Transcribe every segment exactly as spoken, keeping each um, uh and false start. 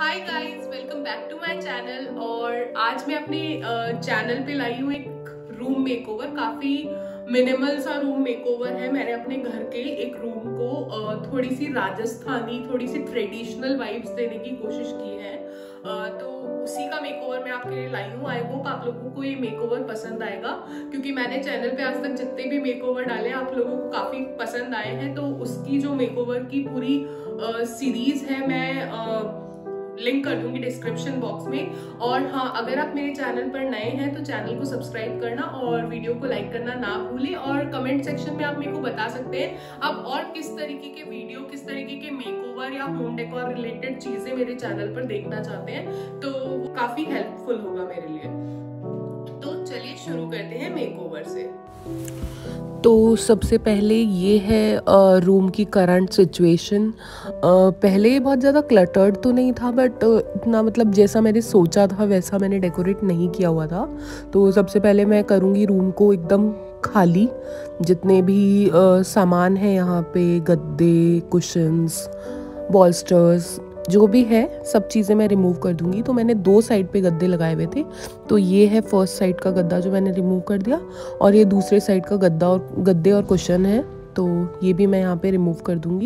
Hi guys, welcome back to my channel. और आज मैं अपने चैनल पे लाई हूँ एक रूम मेकओवर। काफी मिनिमल सा रूम मेकओवर है। मैंने अपने घर के एक रूम को uh, थोड़ी सी राजस्थानी, थोड़ी सी ट्रेडिशनल वाइब्स देने की कोशिश की है। uh, तो उसी का मेकओवर मैं आपके लिए लाई हूँ। आई होप आप लोगों को ये मेकओवर पसंद आएगा, क्योंकि मैंने चैनल पे आज तक जितने भी मेकओवर डाले आप लोगों को काफी पसंद आए हैं। तो उसकी जो मेकओवर की पूरी सीरीज है मैं uh, लिंक कर दूंगी डिस्क्रिप्शन बॉक्स में। और हाँ, अगर आप मेरे चैनल पर नए हैं तो चैनल को सब्सक्राइब करना और वीडियो को लाइक करना ना भूलें। और कमेंट सेक्शन में आप मेरे को बता सकते हैं आप और किस तरीके के वीडियो, किस तरीके के मेकओवर या होम डेकोर रिलेटेड चीजें मेरे चैनल पर देखना चाहते हैं, तो वो काफी हेल्पफुल होगा मेरे लिए। तो चलिए शुरू करते हैं मेकओवर से। तो सबसे पहले ये है रूम की करंट सिचुएशन। पहले बहुत ज़्यादा क्लटर्ड तो नहीं था, बट इतना मतलब जैसा मैंने सोचा था वैसा मैंने डेकोरेट नहीं किया हुआ था। तो सबसे पहले मैं करूँगी रूम को एकदम खाली। जितने भी आ, सामान है यहाँ पे, गद्दे, कुशन्स, बॉल्स्टर्स, जो भी है सब चीज़ें मैं रिमूव कर दूंगी। तो मैंने दो साइड पे गद्दे लगाए हुए थे। तो ये है फर्स्ट साइड का गद्दा जो मैंने रिमूव कर दिया, और ये दूसरे साइड का गद्दा और गद्दे और कुशन है, तो ये भी मैं यहाँ पे रिमूव कर दूंगी।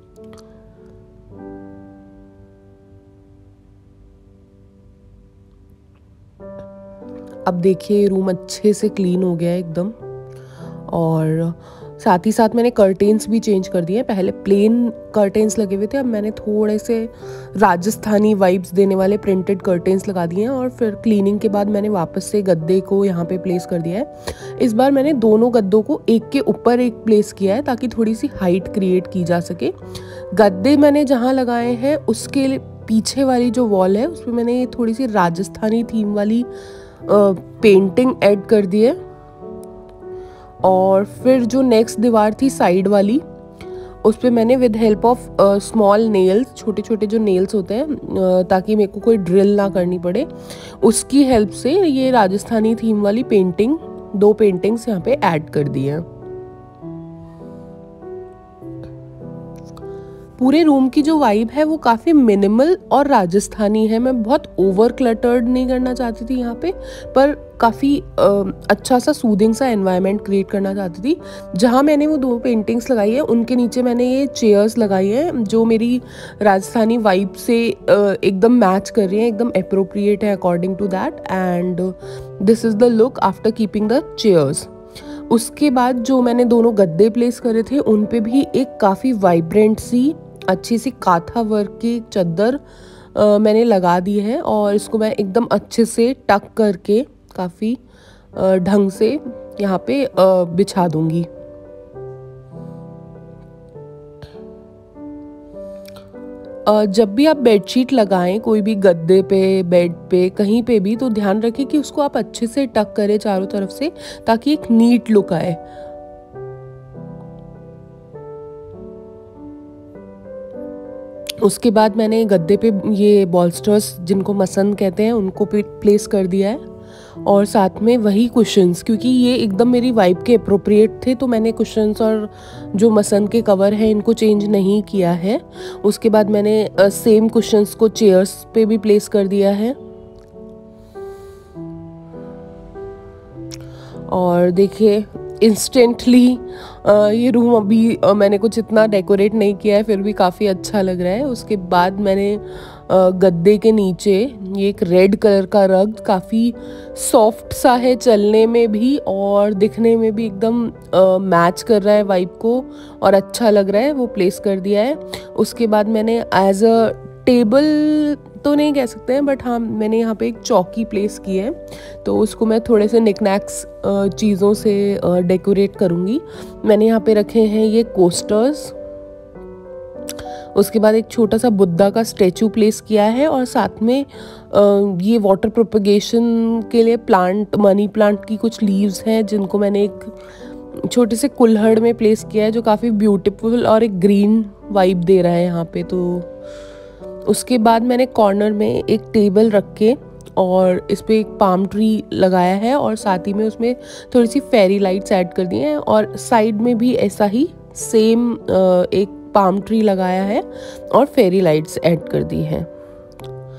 अब देखिए रूम अच्छे से क्लीन हो गया है एकदम। और साथ ही साथ मैंने कर्टेन्स भी चेंज कर दिए हैं। पहले प्लेन कर्टेन्स लगे हुए थे, अब मैंने थोड़े से राजस्थानी वाइब्स देने वाले प्रिंटेड कर्टेन्स लगा दिए हैं। और फिर क्लीनिंग के बाद मैंने वापस से गद्दे को यहाँ पे प्लेस कर दिया है। इस बार मैंने दोनों गद्दों को एक के ऊपर एक प्लेस किया है ताकि थोड़ी सी हाइट क्रिएट की जा सके। गद्दे मैंने जहाँ लगाए हैं उसके पीछे वाली जो वॉल है उसमें मैंने थोड़ी सी राजस्थानी थीम वाली पेंटिंग ऐड कर दी है। और फिर जो नेक्स्ट दीवार थी साइड वाली, उस पर मैंने with help of small nails, छोटे छोटे जो नेल्स होते हैं, uh, ताकि मेरे को कोई ड्रिल ना करनी पड़े, उसकी हेल्प से ये राजस्थानी थीम वाली पेंटिंग, दो पेंटिंग्स यहाँ पे ऐड कर दी हैं। पूरे रूम की जो वाइब है वो काफ़ी मिनिमल और राजस्थानी है। मैं बहुत ओवर क्लटर्ड नहीं करना चाहती थी यहाँ पे, पर काफ़ी अच्छा सा सूदिंग सा एनवायरनमेंट क्रिएट करना चाहती थी। जहाँ मैंने वो दो पेंटिंग्स लगाई है उनके नीचे मैंने ये चेयर्स लगाई हैं जो मेरी राजस्थानी वाइब से एकदम मैच कर रही हैं, एकदम अप्रोप्रिएट है according to that. And this is the look after keeping the chairs. उसके बाद जो मैंने दोनों गद्दे प्लेस करे थे उन पे भी एक काफ़ी वाइब्रेंट सी अच्छी सी काथा वर्क की चादर मैंने लगा दी है। और इसको मैं एकदम अच्छे से टक करके काफ़ी ढंग से यहाँ पे बिछा दूंगी। जब भी आप बेडशीट लगाएं कोई भी गद्दे पे, बेड पे, कहीं पे भी, तो ध्यान रखें कि उसको आप अच्छे से टक करें चारों तरफ से, ताकि एक नीट लुक आए। उसके बाद मैंने गद्दे पे ये बॉल्स्टर्स, जिनको मसन कहते हैं, उनको पे प्लेस कर दिया है। और साथ में वही कुशन्स, क्योंकि ये एकदम मेरी वाइब के अप्रोप्रिएट थे, तो मैंने कुशन्स और जो मसन के कवर हैं इनको चेंज नहीं किया है। उसके बाद मैंने सेम कुशन्स को चेयर्स पे भी प्लेस कर दिया है। और देखिए इंस्टेंटली ये रूम अभी आ, मैंने कुछ इतना डेकोरेट नहीं किया है, फिर भी काफ़ी अच्छा लग रहा है। उसके बाद मैंने आ, गद्दे के नीचे ये एक रेड कलर का रग, काफ़ी सॉफ्ट सा है चलने में भी और दिखने में भी एकदम मैच कर रहा है वाइब को और अच्छा लग रहा है, वो प्लेस कर दिया है। उसके बाद मैंने एज अ टेबल तो नहीं कह सकते हैं, बट हाँ मैंने यहाँ पे एक चौकी प्लेस की है, तो उसको मैं थोड़े से निकनैक्स चीज़ों से डेकोरेट करूँगी। मैंने यहाँ पे रखे हैं ये कोस्टर्स। उसके बाद एक छोटा सा बुद्धा का स्टैचू प्लेस किया है, और साथ में ये वाटर प्रोपगेशन के लिए प्लांट, मनी प्लांट की कुछ लीव्स हैं जिनको मैंने एक छोटे से कुल्हड़ में प्लेस किया है, जो काफ़ी ब्यूटीफुल और एक ग्रीन वाइब दे रहा है यहाँ पे। तो उसके बाद मैंने कॉर्नर में एक टेबल रख के और इस पे एक पाम ट्री लगाया है, और साथ ही में उसमें थोड़ी सी फेरी लाइट्स ऐड कर दी हैं। और साइड में भी ऐसा ही सेम एक पाम ट्री लगाया है और फेरी लाइट्स ऐड कर दी हैं।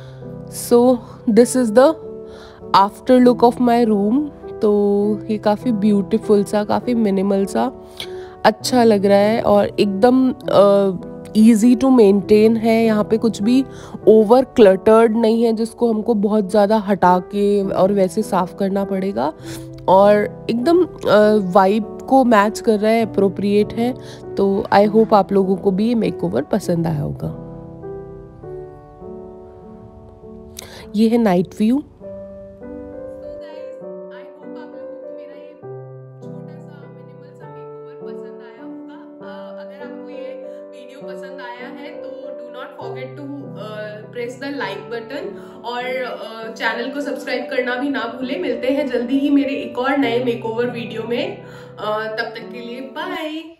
So this is the after look of my room. तो ये काफ़ी ब्यूटीफुल सा, काफ़ी मिनिमल सा अच्छा लग रहा है और एकदम ईजी टू मेंटेन है। यहाँ पे कुछ भी ओवर क्लटर्ड नहीं है जिसको हमको बहुत ज़्यादा हटा के और वैसे साफ़ करना पड़ेगा, और एकदम वाइब को मैच कर रहा है, अप्रोप्रिएट है। तो आई होप आप लोगों को भी ये मेकओवर पसंद आया होगा। ये है नाइट व्यू। पसंद आया है तो do not forget to press the like button और चैनल को सब्सक्राइब करना भी ना भूलें। मिलते हैं जल्दी ही मेरे एक और नए मेकओवर वीडियो में। uh, तब तक के लिए बाय।